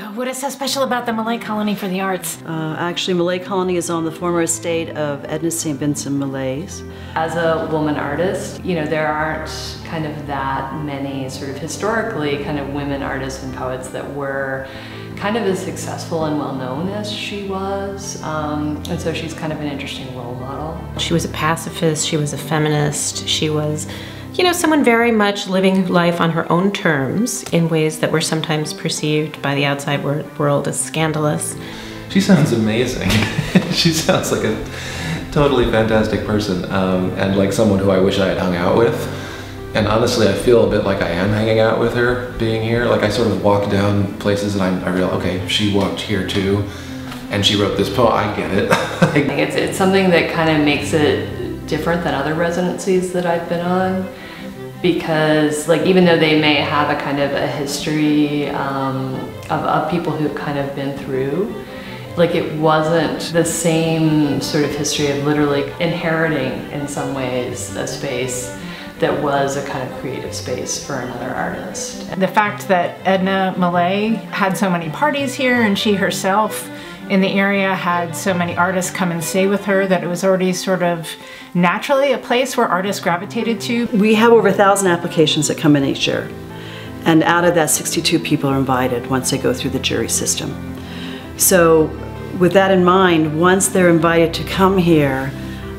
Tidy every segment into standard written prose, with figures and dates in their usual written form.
What is so special about the Millay Colony for the Arts? Actually, Millay Colony is on the former estate of Edna St. Vincent Millais. As a woman artist, you know, there aren't kind of that many sort of historically kind of women artists and poets that were kind of as successful and well known as she was. And so she's kind of an interesting role model. She was a pacifist, she was a feminist, she was, you know, someone very much living life on her own terms in ways that were sometimes perceived by the outside world as scandalous. She sounds amazing. She sounds like a totally fantastic person, and like someone who I wish I had hung out with. And honestly, I feel a bit like I am hanging out with her being here. Like I sort of walk down places and I realize, okay, she walked here too, and she wrote this poem, I get it. It's something that kind of makes it different than other residencies that I've been on, because like even though they may have a kind of a history of people who've kind of been through, like it wasn't the same sort of history of literally inheriting in some ways a space that was a kind of creative space for another artist. The fact that Edna Millay had so many parties here and she herself in the area had so many artists come and stay with her that it was already sort of naturally a place where artists gravitated to. We have over 1,000 applications that come in each year. And out of that, 62 people are invited once they go through the jury system. So with that in mind, once they're invited to come here,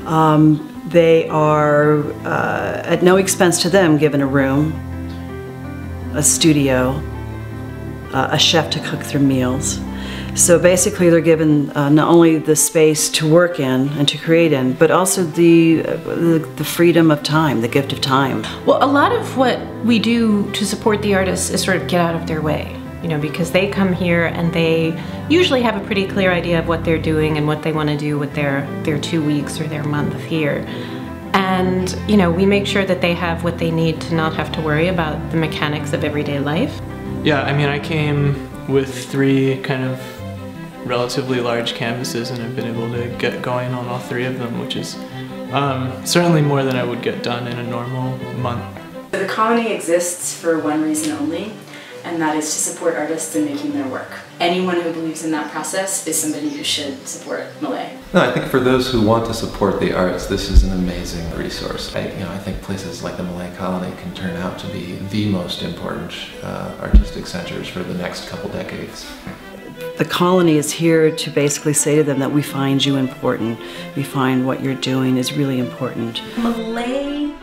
they are, at no expense to them, given a room, a studio, a chef to cook their meals. So basically they're given not only the space to work in and to create in, but also the freedom of time, the gift of time. Well, a lot of what we do to support the artists is sort of get out of their way, you know, because they come here and they usually have a pretty clear idea of what they're doing and what they want to do with their 2 weeks or their month here. And, you know, we make sure that they have what they need to not have to worry about the mechanics of everyday life. Yeah, I mean, I came with 3 kind of relatively large canvases and I've been able to get going on all 3 of them, which is certainly more than I would get done in a normal month. The colony exists for one reason only, and that is to support artists in making their work. Anyone who believes in that process is somebody who should support Millay. No, I think for those who want to support the arts, this is an amazing resource. I think places like the Millay Colony can turn out to be the most important artistic centers for the next couple decades. The colony is here to basically say to them that we find you important. We find what you're doing is really important. Millay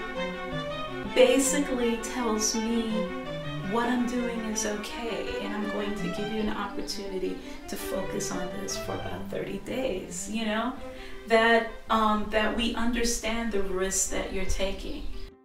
basically tells me what I'm doing is okay, and I'm going to give you an opportunity to focus on this for about 30 days, you know? That we understand the risks that you're taking.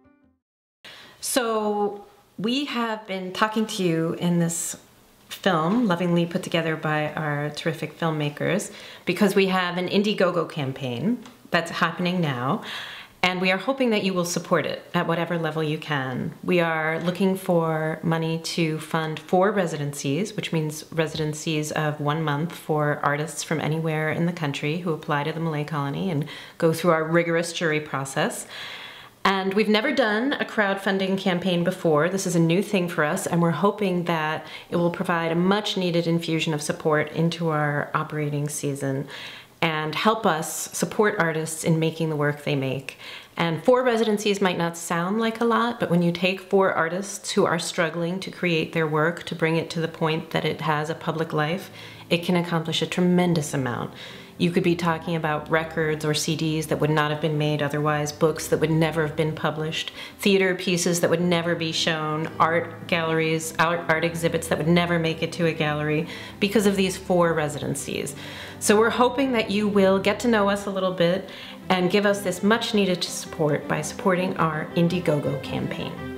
So we have been talking to you in this film, lovingly put together by our terrific filmmakers, because we have an Indiegogo campaign that's happening now. And we are hoping that you will support it at whatever level you can. We are looking for money to fund 4 residencies, which means residencies of 1 month for artists from anywhere in the country who apply to the Millay Colony and go through our rigorous jury process. And we've never done a crowdfunding campaign before. This is a new thing for us, and we're hoping that it will provide a much needed infusion of support into our operating season and help us support artists in making the work they make. And 4 residencies might not sound like a lot, but when you take 4 artists who are struggling to create their work, to bring it to the point that it has a public life, it can accomplish a tremendous amount. You could be talking about records or CDs that would not have been made otherwise, books that would never have been published, theater pieces that would never be shown, art galleries, art exhibits that would never make it to a gallery because of these 4 residencies. So we're hoping that you will get to know us a little bit and give us this much needed support by supporting our Indiegogo campaign.